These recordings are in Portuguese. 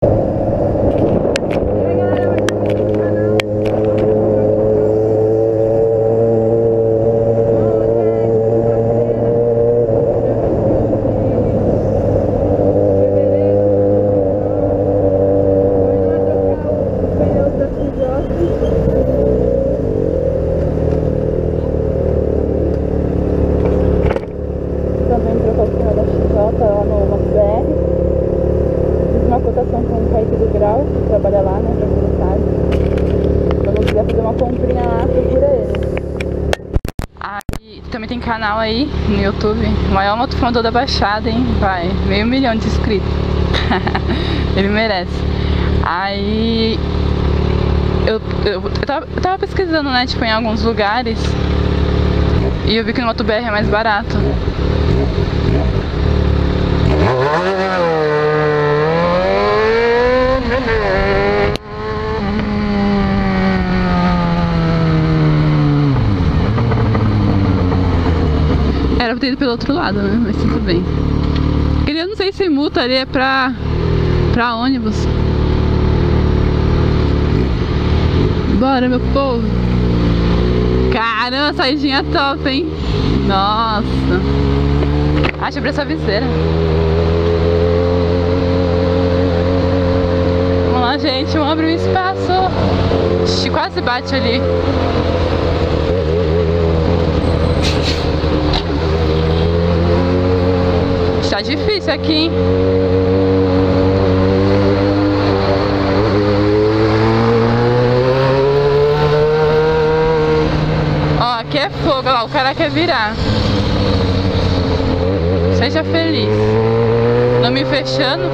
Trabalha lá, né, pra quem não sabe. Quando quiser fazer uma comprinha lá, procura ele. Aí também tem canal aí no YouTube, o maior motofilmador da Baixada, hein? Vai, 500 mil de inscritos. Ele merece. Aí eu tava pesquisando, né, tipo, em alguns lugares, e eu vi que no MotoBR é mais barato. Era pra ter ido pelo outro lado, né? Mas tudo bem. Eu não sei se multa ali é pra ônibus. Bora, meu povo. Caramba, saidinha top, hein? Nossa. Ah, deixa eu abrir essa viseira. Vamos lá, gente. Vamos abrir um espaço. Ixi, quase bate ali. Tá difícil aqui, hein? Ó, aqui é fogo, ó, o cara quer virar. Seja feliz. Não me fechando.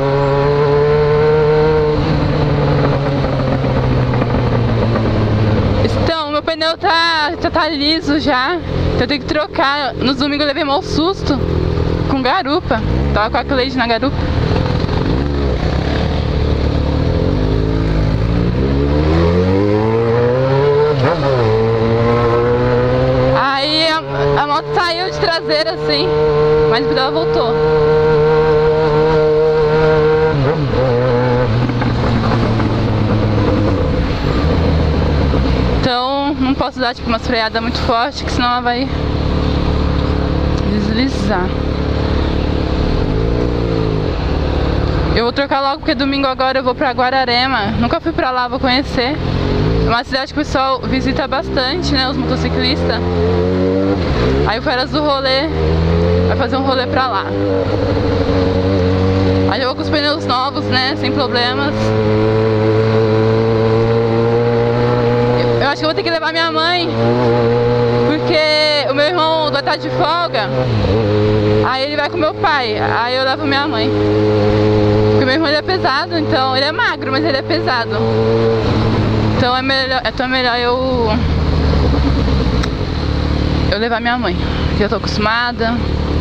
Então, meu pneu tá liso já. Então eu tenho que trocar. No domingo eu levei mau susto com garupa. Tava com a Cleide na garupa. Aí a moto saiu de traseira assim, mas depois ela voltou. Então não posso dar tipo uma freada muito forte, que senão ela vai deslizar. Eu vou trocar logo porque domingo agora eu vou pra Guararema. Nunca fui pra lá, vou conhecer. É uma cidade que o pessoal visita bastante, né? Os motociclistas. Aí o Feras do Rolê vai fazer um rolê pra lá. Aí eu vou com os pneus novos, né? Sem problemas. Eu acho que eu vou ter que levar minha mãe, porque o meu irmão vai estar de folga. Aí ele vai com meu pai. Aí eu levo minha mãe. Porque meu irmão ele é pesado, então ele é magro, mas ele é pesado. Então é melhor eu levar minha mãe. Já tô acostumada.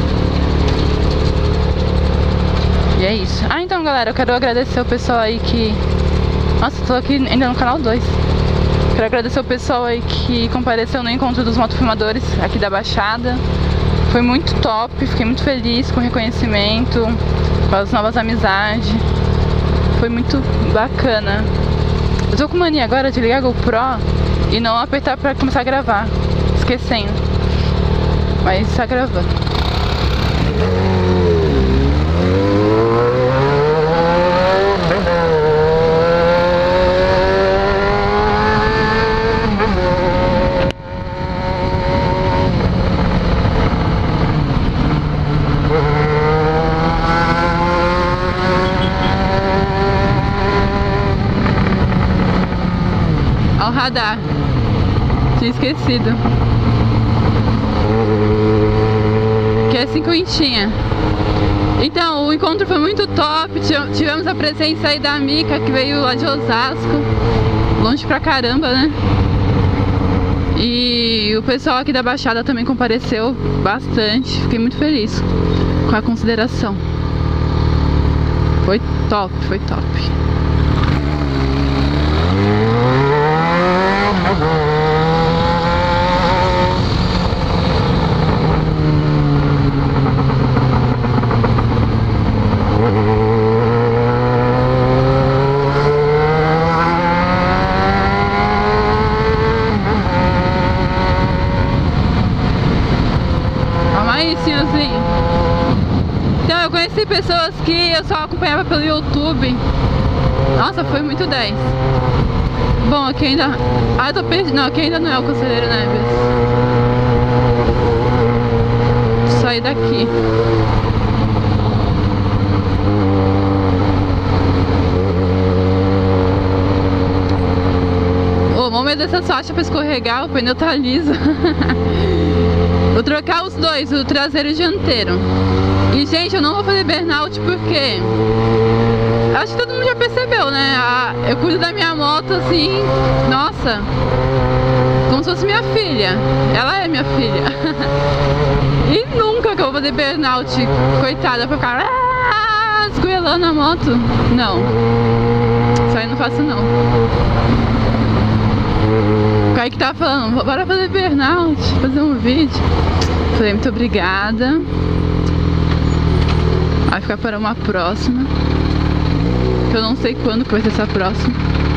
E é isso. Ah, então galera, eu quero agradecer o pessoal aí que... Nossa, tô aqui ainda no canal 2. Quero agradecer o pessoal aí que compareceu no encontro dos motofilmadores aqui da Baixada. Foi muito top, fiquei muito feliz com o reconhecimento, com as novas amizades. Foi muito bacana. Eu tô com mania agora de ligar a GoPro e não apertar pra começar a gravar, esquecendo. Mas tá gravando. Ó o radar. Tinha esquecido. Que é 50. Então, o encontro foi muito top. Tivemos a presença aí da Mica, que veio lá de Osasco. Longe pra caramba, né? E o pessoal aqui da Baixada também compareceu bastante. Fiquei muito feliz com a consideração. Foi top, foi top. pessoas que eu só acompanhava pelo YouTube. Nossa, foi muito 10. Bom, aqui ainda... Ah, eu tô perdido. Não, aqui ainda não é o Conselheiro Neves. Vou sair daqui. Oh, vamos ver dessa faixa pra escorregar, o pneu tá liso. Vou trocar os dois, o traseiro e o dianteiro. E, gente, eu não vou fazer burnout porque... Acho que todo mundo já percebeu, né? Eu cuido da minha moto assim, nossa, como se fosse minha filha. Ela é minha filha. E nunca que eu vou fazer burnout, coitada, pra ficar esgoelando a moto. Não, isso aí não faço não. O Kaique tava falando, bora fazer burnout, fazer um vídeo. Falei, muito obrigada. Vai ficar para uma próxima. Que eu não sei quando que vai ser essa próxima.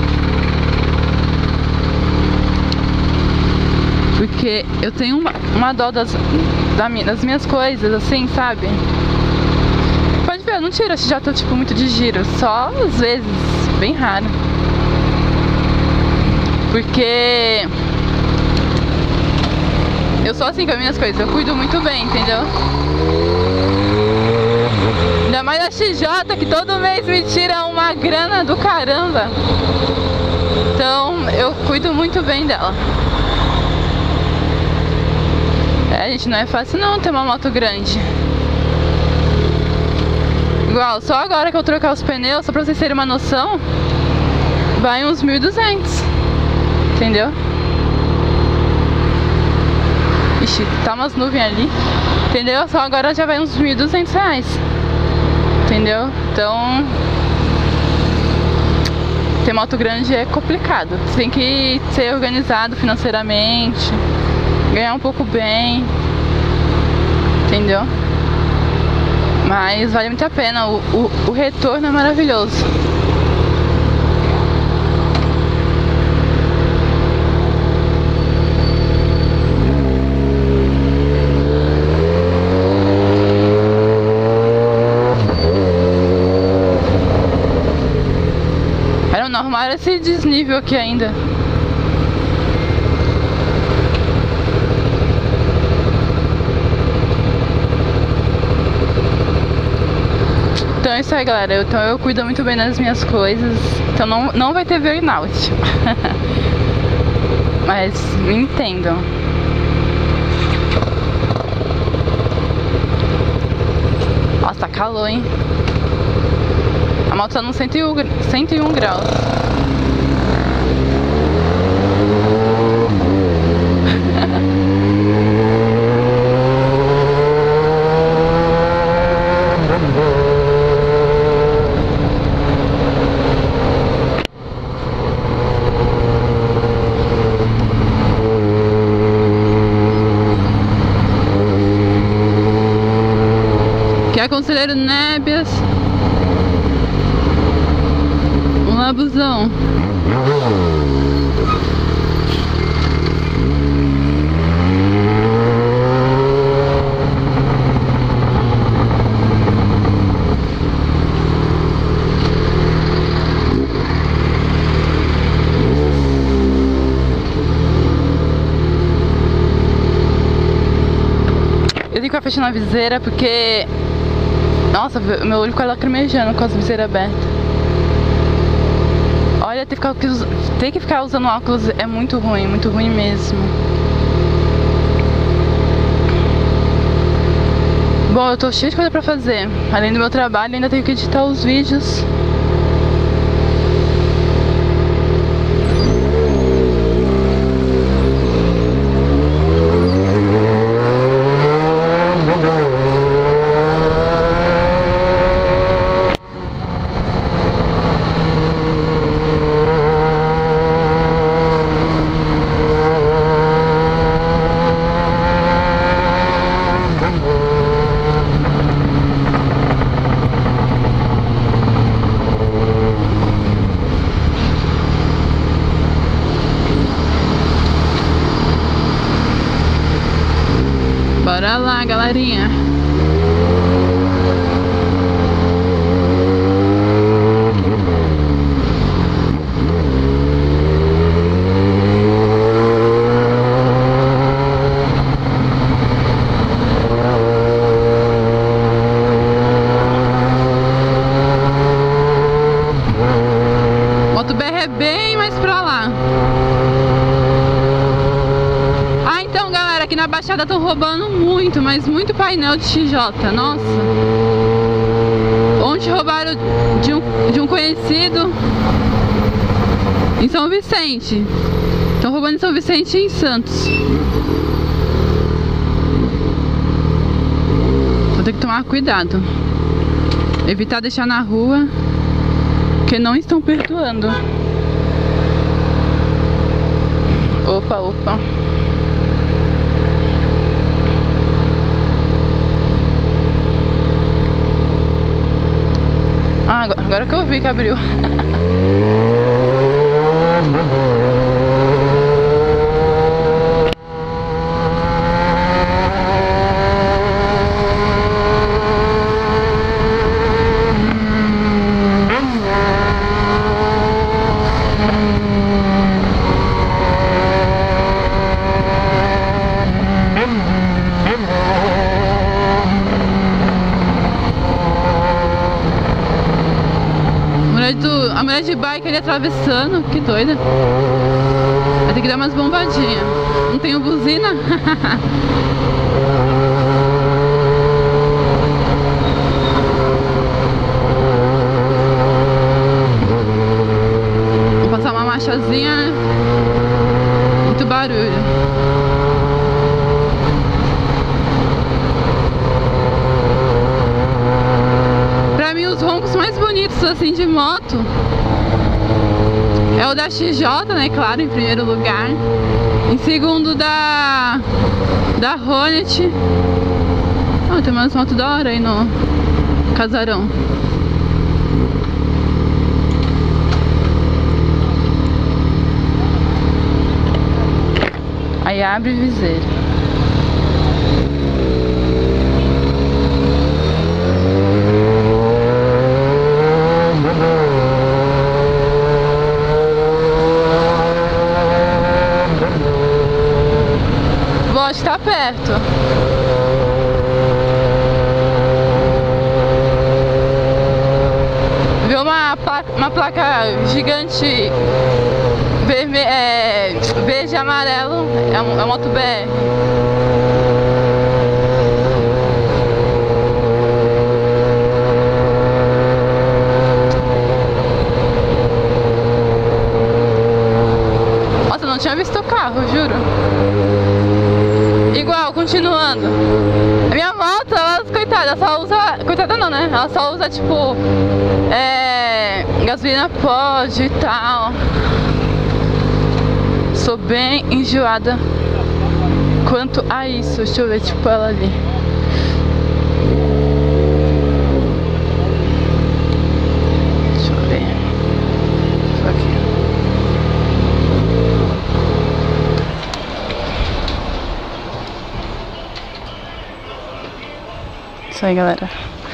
Porque eu tenho uma dó das minhas coisas, assim, sabe? Pode ver, eu não tiro esse jato tipo muito de giro. Só às vezes, bem raro. Porque eu sou assim com as minhas coisas, eu cuido muito bem, entendeu? Ainda mais a XJ, que todo mês me tira uma grana do caramba. Então eu cuido muito bem dela. Gente, não é fácil não ter uma moto grande. Igual, só agora que eu trocar os pneus, só pra vocês terem uma noção, vai uns 1.200, entendeu? Ixi, tá umas nuvens ali, entendeu? Só agora já vai uns 1.200 reais. Entendeu? Então, ter moto grande é complicado. Você tem que ser organizado financeiramente, ganhar um pouco bem, entendeu? Mas vale muito a pena, o retorno é maravilhoso. Não arrumaram esse desnível aqui ainda. Então é isso aí, galera. Então eu cuido muito bem das minhas coisas. Então não vai ter burnout. Mas me entendam. Nossa, tá calor, hein? A moto tá no 101 graus. Que é Conselheiro Nébias. Abusão. Eu tenho que ficar fechando a viseira porque... Nossa, meu olho fica lacrimejando com as viseiras abertas. Olha, ter que ficar usando óculos é muito ruim mesmo. Bom, eu tô cheio de coisa pra fazer. Além do meu trabalho, ainda tenho que editar os vídeos. Bora lá, galerinha. pra lá. Ah, então galera, aqui na Baixada estão roubando muito, mas muito painel de XJ, nossa. Ontem roubaram de um conhecido em São Vicente. Estão roubando em São Vicente e em Santos. Vou ter que tomar cuidado. Evitar deixar na rua, porque não estão perdoando. Opa, opa. Ah, agora que eu vi que abriu. A mulher de bike ali atravessando, que doida. Vai ter que dar umas bombadinhas. Não tenho buzina. Vou passar uma marchazinha, né? Muito barulho. Pra mim os roncos mais bonitos assim de moto é o da XJ, né, claro, em primeiro lugar. Em segundo da Hornet. Ah, tem umas motos da hora aí no casarão. Aí abre viseira. Está perto. Viu uma placa gigante verde e amarelo, é uma moto BR. Nossa, eu não tinha visto o carro, juro. Igual, continuando. A minha moto, ela, coitada, só usa... Coitada não, né? Ela só usa, tipo... gasolina pode e tal. Sou bem enjoada quanto a isso. Deixa eu ver, tipo, ela ali. Deixa eu ver. Isso aqui. Isso aí, galera.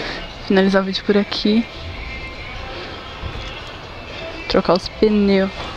Finalizar o vídeo por aqui. Trocar os pneus.